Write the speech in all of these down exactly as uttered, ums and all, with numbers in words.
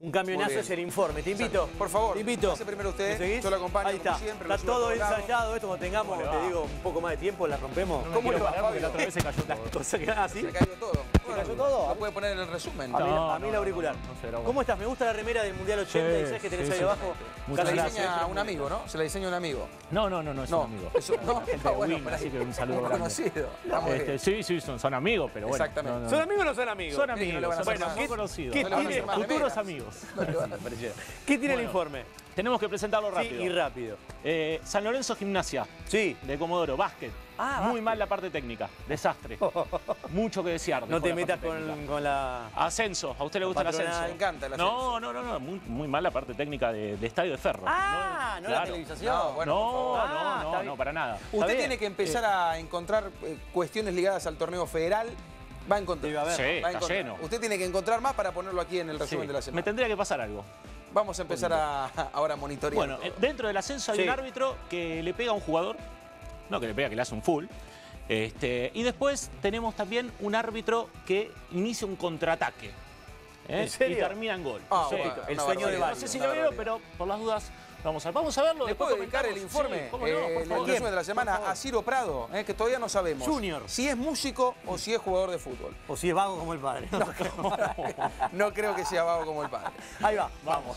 Un camionazo es el informe. Te invito. Por favor, te invito. pase primero usted. ¿Me seguís? Yo lo acompaño. Ahí está. Como siempre, Está todo ensayado. Esto cuando tengamos, te digo, un poco más de tiempo, la rompemos. No ¿Cómo le va, Fabio? La otra vez se cayó todo. Cosa que, ah, ¿sí? Se cayó todo. ¿Se cayó todo? Lo puede poner en el resumen. A mí, No, a mí no, el auricular. no, no, no sé, era bueno. ¿Cómo estás? Me gusta la remera del Mundial ochenta y seis que tenés sí, ahí sí. abajo. Muchas Se la gracias. diseña un amigo, ¿no? Se la diseña un amigo. No, no, no, no es No, un amigo. eso- no, Gente no, de bueno, Win, pero así ahí- que un saludo muy grande. conocido. Estamos Este, bien. sí, sí, son, son amigos, pero bueno. Exactamente. no, no. ¿Son amigos o no son amigos? Son Sí, amigos, no le van a son, hacer son más. conocidos. ¿Qué No le van a tiene? hacer más Futuros remeras. amigos. No le van a aparecer. ¿Qué tiene el Bueno. informe? Tenemos que presentarlo Sí, rápido. y rápido. Eh, San Lorenzo Gimnasia, Sí. de Comodoro, básquet. Ah, Muy básquet. mal la parte técnica, desastre. Mucho que desear. No dejó te la metas parte técnica. con, con la... Ascenso, ¿a usted le gusta el patronal. ascenso? Me encanta el ascenso. No, no, no, no, muy, muy mal la parte técnica de, de Estadio de Ferro. Ah, no, la claro. televisación. No, bueno, por No, favor. Ah, no, está no, bien. no, para nada. Está Usted bien. tiene que empezar a encontrar eh, cuestiones ligadas al torneo federal. Va a encontrar. Sí, va a ver. Sí, Va a está encontrar. lleno. Usted tiene que encontrar más para ponerlo aquí en el Sí, resumen de la semana. me tendría que pasar algo. Vamos a empezar a, ahora a monitorear. Bueno, todo. eh, dentro del ascenso hay Sí. un árbitro que le pega a un jugador. No que le pega, que le hace un full. Este, y después tenemos también un árbitro que inicia un contraataque. ¿eh? ¿En serio? Y termina en gol. Ah, Sí. bueno, el una sueño de barbaridad, varios. No sé si una lo vieron, barbaridad. pero por las dudas vamos a, vamos a verlo. ¿Le después puedo dedicar el comentamos. informe, Sí, cómo no, eh, por el favor. resumen de la semana Por favor. a Ciro Prado, eh, que todavía no sabemos Junior. si es músico o si es jugador de fútbol? O si es vago como el padre. No creo que sea vago como el padre. Ahí va, vamos.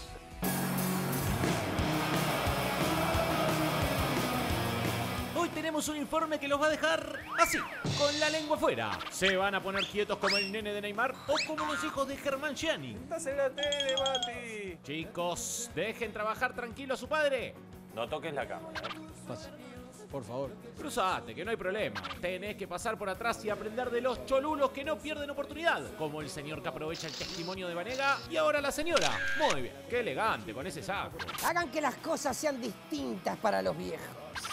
Hoy tenemos un informe que los va a dejar así, con la lengua fuera. Se van a poner quietos como el nene de Neymar o como los hijos de Germán Gianni. Estás en la tele, Mati. Chicos, dejen trabajar tranquilo a su padre. No toques la cámara. Por favor. Cruzate, que no hay problema. Tenés que pasar por atrás y aprender de los cholulos que no pierden oportunidad. Como el señor que aprovecha el testimonio de Vanega y ahora la señora. Muy bien, qué elegante con ese saco. Hagan que las cosas sean distintas para los viejos.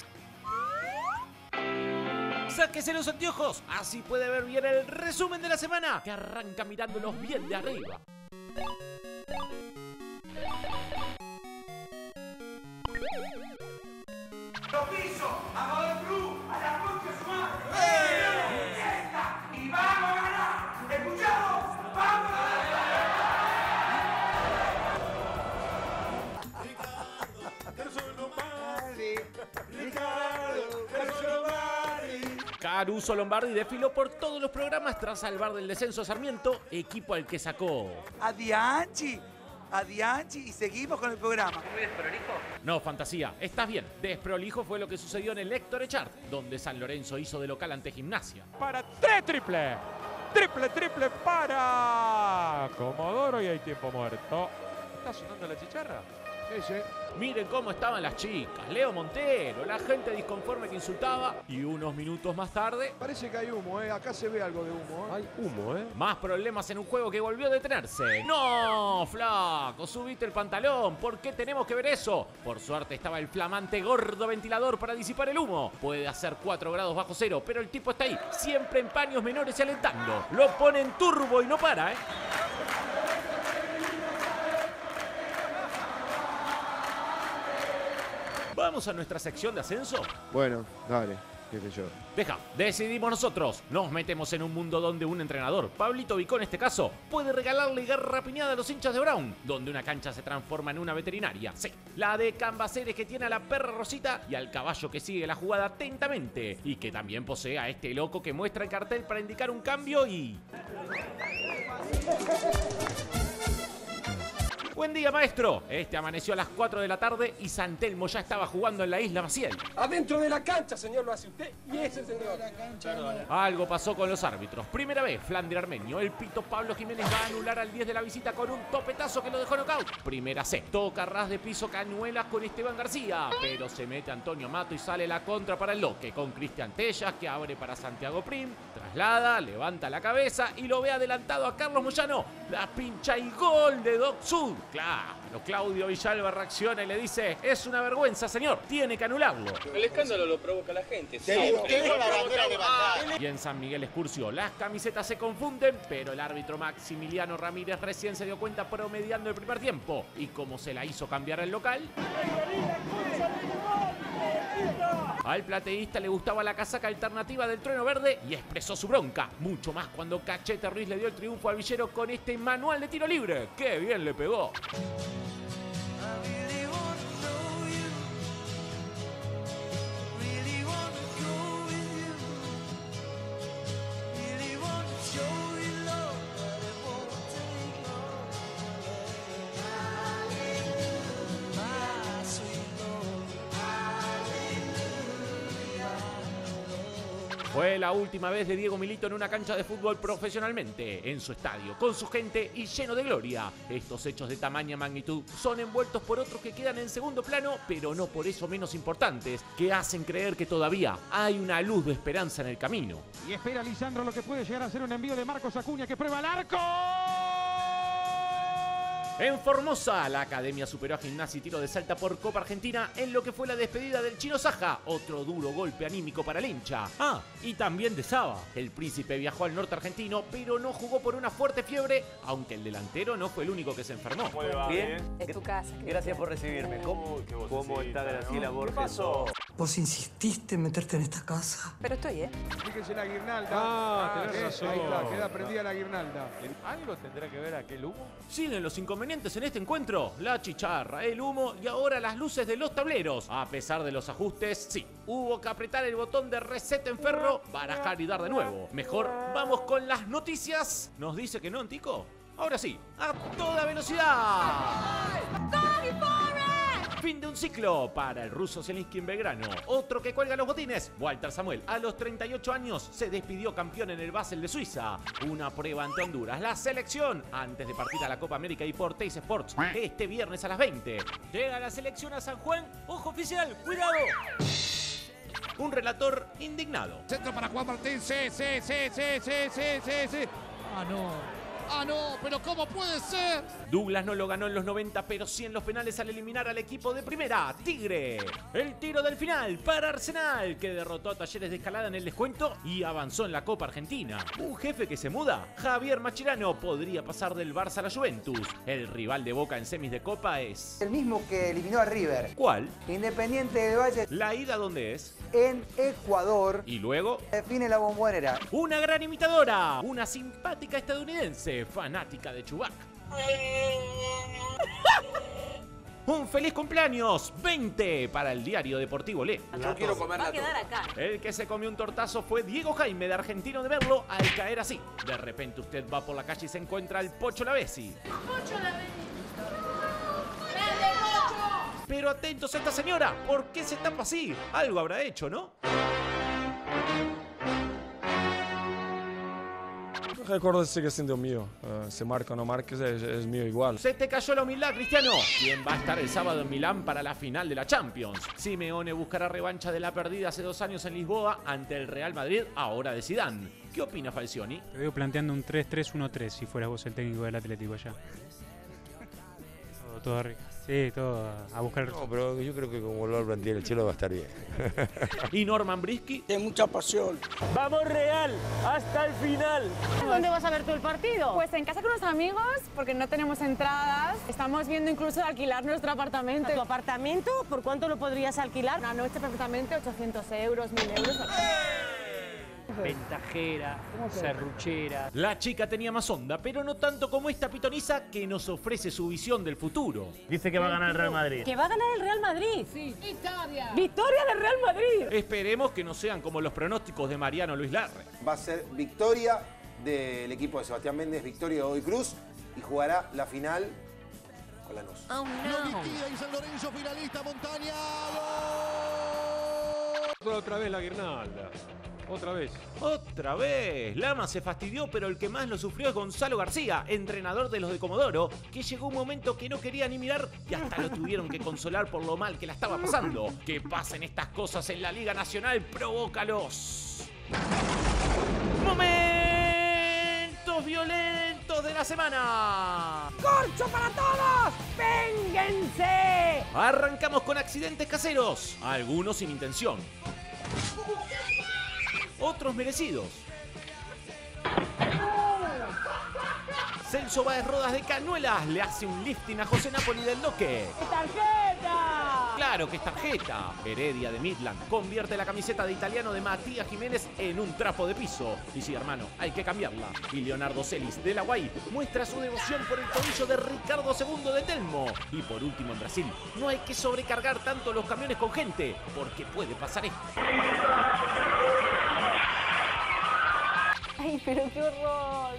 Sáquese los anteojos, así puede ver bien el resumen de la semana, que arranca mirándolos bien de arriba. Lo quiso, Amador Cruz, a la concha de su madre. ¡Esta! ¡Y vamos a ganar! ¿Escuchamos? ¡Vamos a Caruso Lombardi desfiló por todos los programas tras salvar del descenso a Sarmiento, equipo al que sacó. Adianchi, adianchi y seguimos con el programa. No, fantasía, estás bien. Desprolijo fue lo que sucedió en el Héctor Echart, donde San Lorenzo hizo de local ante Gimnasia. Para tres triple. Triple, triple para Comodoro y hay tiempo muerto. ¿Está sonando la chicharra? Sí, sí. Miren cómo estaban las chicas, Leo Montero, la gente disconforme que insultaba y unos minutos más tarde, Parece que hay humo, ¿eh? Acá se ve algo de humo, ¿eh? Hay humo, ¿eh? más problemas en un juego que volvió a detenerse. ¡No, flaco! Subite el pantalón. ¿Por qué tenemos que ver eso? Por suerte estaba el flamante gordo ventilador para disipar el humo. Puede hacer cuatro grados bajo cero, pero el tipo está ahí, siempre en paños menores y alentando. Lo pone en turbo y no para, ¿eh? ¿Vamos a nuestra sección de ascenso? Bueno, dale, qué sé yo. Deja, decidimos nosotros. Nos metemos en un mundo donde un entrenador, Pablito Vicó en este caso, puede regalarle garrapiñada a los hinchas de Brown, donde una cancha se transforma en una veterinaria. Sí, la de Cambaceres, que tiene a la perra Rosita y al caballo que sigue la jugada atentamente, y que también posee a este loco que muestra el cartel para indicar un cambio y... Buen día, maestro. Este amaneció a las cuatro de la tarde y San Telmo ya estaba jugando en la isla Maciel. Adentro de la cancha, señor, lo hace usted y ese señor. Algo pasó con los árbitros. Primera vez, Flander Armenio. El pito Pablo Jiménez va a anular al diez de la visita con un topetazo que lo dejó knockout. Primera C. Toca ras de piso Cañuelas con Esteban García. Pero se mete Antonio Mato y sale la contra para el Loque. Con Cristian Tellas, que abre para Santiago Prim. Traslada, levanta la cabeza y lo ve adelantado a Carlos Moyano. La pincha y gol de Doc Sud. Claro, Claudio Villalba reacciona y le dice: es una vergüenza, señor, tiene que anularlo. El escándalo lo provoca la gente. Y en San Miguel Excursio, las camisetas se confunden, pero el árbitro Maximiliano Ramírez recién se dio cuenta promediando el primer tiempo. Y como se la hizo cambiar al local... Al plateísta le gustaba la casaca alternativa del Trueno Verde y expresó su bronca, mucho más cuando Cachete Ruiz le dio el triunfo al Villero con este manual de tiro libre. ¡Qué bien le pegó! Fue la última vez de Diego Milito en una cancha de fútbol profesionalmente, en su estadio, con su gente y lleno de gloria. Estos hechos de tamaña magnitud son envueltos por otros que quedan en segundo plano, pero no por eso menos importantes, que hacen creer que todavía hay una luz de esperanza en el camino. Y espera Lisandro lo que puede llegar a ser un envío de Marcos Acuña que prueba el arco. En Formosa, la Academia superó a Gimnasia y Tiro de Salta por Copa Argentina en lo que fue la despedida del Chino Saja, otro duro golpe anímico para el hincha. Ah, y también de Saba. El Príncipe viajó al norte argentino, pero no jugó por una fuerte fiebre, aunque el delantero no fue el único que se enfermó. Bien. Es tu casa. Gracias por recibirme. ¿Cómo, cómo está Graciela Borges? Vos insististe en meterte en esta casa. Pero estoy, ¿eh? Fíjense la guirnalda. Ah, tenés eh, razón. Ahí está, queda prendida la guirnalda. ¿Algo tendrá que ver aquel humo? Siguen los inconvenientes en este encuentro, la chicharra, el humo y ahora las luces de los tableros. A pesar de los ajustes, sí, hubo que apretar el botón de reset en ferro, barajar y dar de nuevo. Mejor vamos con las noticias. ¿Nos dice que no, Tico? Ahora sí, a toda velocidad. Fin de un ciclo para el ruso Zielinski en Belgrano. Otro que cuelga los botines, Walter Samuel, a los treinta y ocho años se despidió campeón en el Basel de Suiza. Una prueba ante Honduras. La selección, antes de partir a la Copa América y por Teis Sports, este viernes a las veinte. Llega la selección a San Juan. ¡Ojo oficial! ¡Cuidado! Un relator indignado. Centro para Juan Martín. Sí, sí, sí, sí, sí, sí, sí, sí. Ah, no. ¡Ah, no! ¿Pero cómo puede ser? Douglas no lo ganó en los noventa, pero sí en los penales al eliminar al equipo de primera, Tigre. El tiro del final para Arsenal, que derrotó a Talleres de Escalada en el descuento y avanzó en la Copa Argentina. Un jefe que se muda. Javier Mascherano podría pasar del Barça a la Juventus. El rival de Boca en semis de Copa es... el mismo que eliminó a River. ¿Cuál? Independiente del Valle. ¿La ida dónde es? En Ecuador. Y luego... define la Bombonera. Una gran imitadora. Una simpática estadounidense, fanática de Chewbacca. Un feliz cumpleaños, veinte para el diario deportivo Le. Yo quiero comer Va la a quedar torta. acá. El que se comió un tortazo fue Diego Jaime, de Argentino de Verlo, al caer así. De repente usted va por la calle y se encuentra al Pocho Lavesi. ¡Pocho Lavesi! Pero atentos a esta señora, ¿por qué se tapa así? Algo habrá hecho, ¿no? El récord sigue siendo mío. Uh, se marca o no marques, es, es mío igual. Se te cayó la humildad, Cristiano. ¿Quién va a estar el sábado en Milán para la final de la Champions? Simeone buscará revancha de la perdida hace dos años en Lisboa ante el Real Madrid, ahora de Zidane. ¿Qué opina Falcioni? Te veo planteando un tres tres uno tres si fueras vos el técnico del Atlético allá. Todo, todo arriba. Sí, todo a buscar el... No, pero yo creo que como lo plantea el Chelo va a estar bien. ¿Y Norman Brisky? Tiene mucha pasión. ¡Vamos Real! ¡Hasta el final! ¿Dónde vas a ver tú el partido? Pues en casa con unos amigos, porque no tenemos entradas. Estamos viendo incluso alquilar nuestro apartamento. ¿Tu apartamento? ¿Por cuánto lo podrías alquilar? Una noche perfectamente, ochocientos euros, mil euros. Ventajera, serruchera. La chica tenía más onda, pero no tanto como esta pitoniza que nos ofrece su visión del futuro. Dice que va a ganar el Real Madrid. ¿Que va a ganar el Real Madrid? Sí. ¡Victoria! ¡Victoria del Real Madrid! Esperemos que no sean como los pronósticos de Mariano Luis Larre. Va a ser victoria del equipo de Sebastián Méndez, victoria de Godoy Cruz, y jugará la final con Lanús. Oh, no. Lo liquida y San Lorenzo finalista, Montaña. ¡Gol! Otra vez la guirnalda. Otra vez. Otra vez. Lama se fastidió, pero el que más lo sufrió es Gonzalo García, entrenador de los de Comodoro, que llegó un momento que no quería ni mirar y hasta lo tuvieron que consolar por lo mal que la estaba pasando. Que pasen estas cosas en la Liga Nacional, provócalos. Momentos violentos de la semana. ¡Corcho para todos! ¡Vénganse! Arrancamos con accidentes caseros, algunos sin intención, otros merecidos. Celso Báez Rodas de Cañuelas le hace un lifting a José Napoli del Doque. ¡Tarjeta! Claro que es tarjeta. Heredia de Midland convierte la camiseta de italiano de Matías Jiménez en un trapo de piso. Y sí, hermano, hay que cambiarla. Y Leonardo Celis de la Guay muestra su devoción por el tobillo de Ricardo segundo de Telmo. Y por último, en Brasil, no hay que sobrecargar tanto los camiones con gente, porque puede pasar esto. Ay, pero qué horror.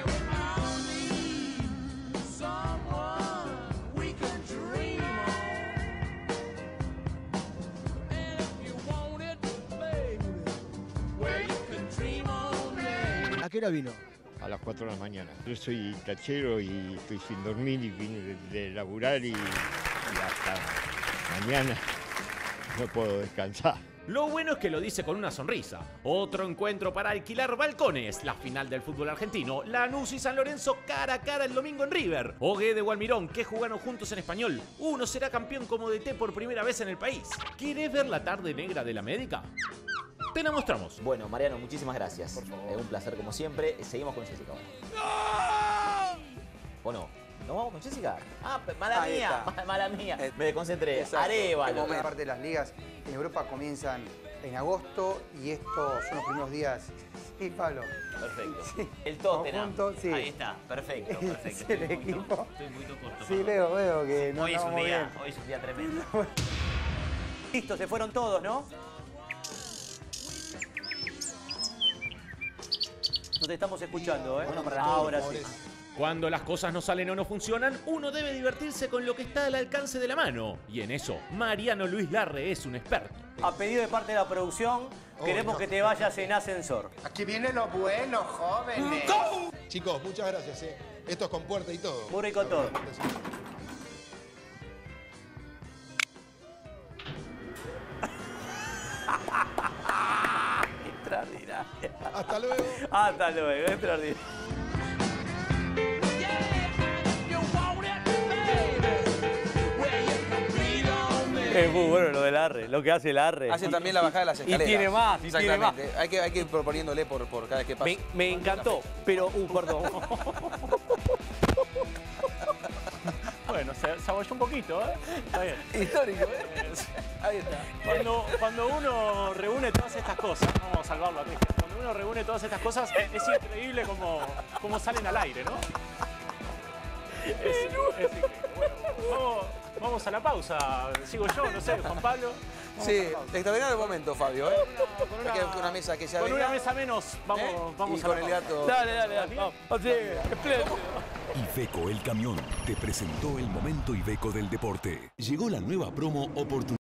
¿A qué hora vino? A las cuatro de la mañana. Yo soy tachero y estoy sin dormir y vine de, de laburar y, y hasta mañana no puedo descansar. Lo bueno es que lo dice con una sonrisa. Otro encuentro para alquilar balcones. La final del fútbol argentino. Lanús y San Lorenzo cara a cara el domingo en River. Oguede o Almirón, que jugaron juntos en Español. Uno será campeón como D T por primera vez en el país. ¿Quieres ver la tarde negra de la América? Te la mostramos. Bueno, Mariano, muchísimas gracias. Por favor. Eh, un placer como siempre. Seguimos con Jessica ahora. ¡No! ¿O no? ¿Nos vamos con Jessica? Ah, mala Ahí mía, está. mala mía. Me desconcentré. Exacto. Arévalo. Como parte de las ligas en Europa comienzan en agosto y estos son los primeros días. Sí, Pablo. Perfecto. Sí. El Tottenham. Conjunto, sí. Ahí está, perfecto, perfecto. Es Estoy el muy equipo. corto, estoy muy corto. Sí, veo, veo que no Hoy es un andamos día, bien. hoy es un día tremendo. Listo, se fueron todos, ¿no? No te estamos escuchando, ¿eh? Bueno, para ahora todos, sí. Cuando las cosas no salen o no funcionan, uno debe divertirse con lo que está al alcance de la mano. Y en eso, Mariano Luis Larre es un experto. A pedido de parte de la producción, queremos que te vayas en ascensor. Aquí viene lo bueno, jóvenes. Chicos, muchas gracias, ¿eh? Esto es con puerta y todo. Muy rico todo. Extraordinario. Hasta luego. Hasta luego, extraordinario. Es muy bueno lo del arre, lo que hace el arre. Hace también la bajada de las escaleras. Y tiene más, y tiene más. Exactamente. Hay que, hay que ir proponiéndole por, por cada vez que pasa. Me, me encantó, pero... Uh, perdón. Bueno, se, se abolló un poquito, ¿eh? Está bien. Histórico, ¿eh? Ahí está. Cuando, cuando uno reúne todas estas cosas, vamos a salvarlo a Cristian, cuando uno reúne todas estas cosas, es, es increíble cómo, cómo salen al aire, ¿no? Es, es increíble. Bueno, vamos, vamos a la pausa. Sigo yo, no sé, Juan Pablo. Vamos Sí, extraordinario momento, Fabio, ¿eh? Con una, Hay que buscar una mesa que sea con venga. una mesa menos, vamos, ¿Eh? vamos Y a con la el pausa. gato. Dale, dale, dale. Vamos. Sí, espléndido. Iveco El Camión te presentó el momento Iveco del deporte. Llegó la nueva promo oportunidad.